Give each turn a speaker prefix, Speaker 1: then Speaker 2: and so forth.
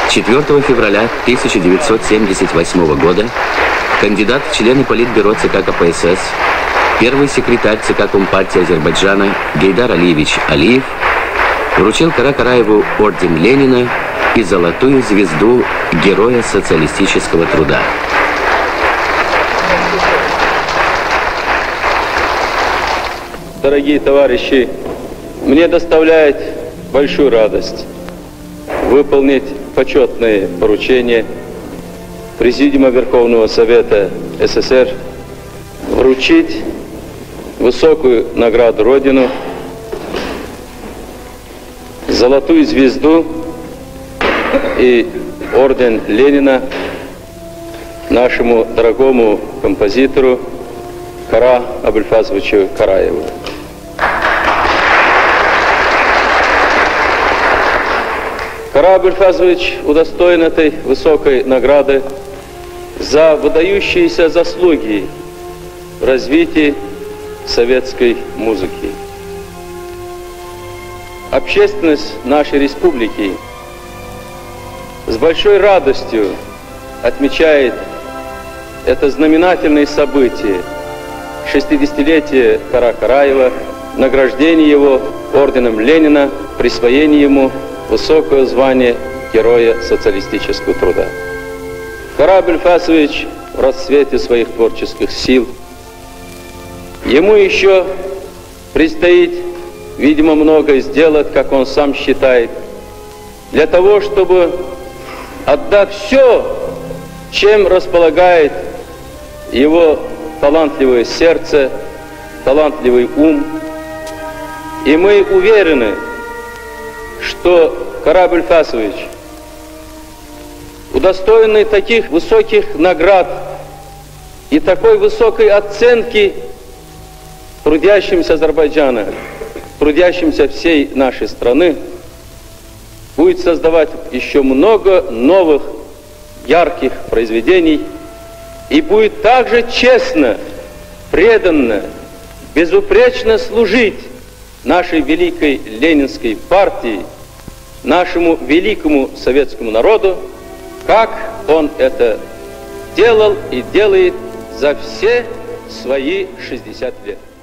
Speaker 1: 4 февраля 1978 года кандидат в члены Политбюро ЦК КПСС, первый секретарь ЦК Компартии Азербайджана Гейдар Алиевич Алиев вручил Кара-Караеву орден Ленина и золотую звезду Героя социалистического труда.
Speaker 2: Дорогие товарищи, мне доставляет большую радость выполнить почетные поручения Президиума Верховного Совета СССР, вручить высокую награду Родину, золотую звезду и орден Ленина нашему дорогому композитору Кара Абульфазовичу Караеву. Кара Абульфазович удостоен этой высокой награды за выдающиеся заслуги в развитии советской музыки. Общественность нашей республики с большой радостью отмечает это знаменательное событие, 60-летие Кара Караева, награждение его орденом Ленина, присвоение ему высокое звание Героя социалистического труда. Кара Абульфазович в расцвете своих творческих сил. Ему еще предстоит, видимо, многое сделать, как он сам считает, для того, чтобы, отдав все, чем располагает его талантливое сердце, талантливый ум, и мы уверены, что Кара Абульфазович, удостоенный таких высоких наград и такой высокой оценки трудящимся Азербайджана, трудящимся всей нашей страны, будет создавать еще много новых ярких произведений и будет также честно, преданно, безупречно служить нашей великой ленинской партии, нашему великому советскому народу, как он это делал и делает за все свои 60 лет.